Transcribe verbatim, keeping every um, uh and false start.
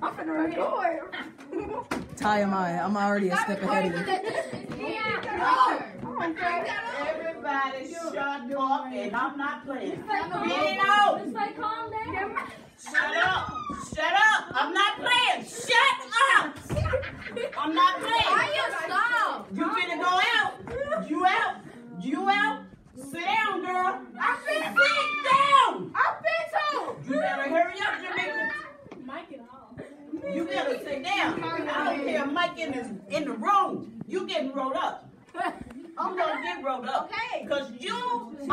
I'm finna run door. Ty, am I? I'm already a step ahead of you. Everybody shut up, and I'm not playing. Get it out. Calm down. Shut up. Shut up. I'm not playing. Shut up. I'm not playing. Why you stop? You finna go out. You out. You out. Sit down, girl. I said sit down. I'm fit too. You better hurry up, Jamaica. Mike it off. You better sit down. I don't care. Mike in the in the room. You getting rolled up. I'm gonna get rolled up. Okay. Cause you.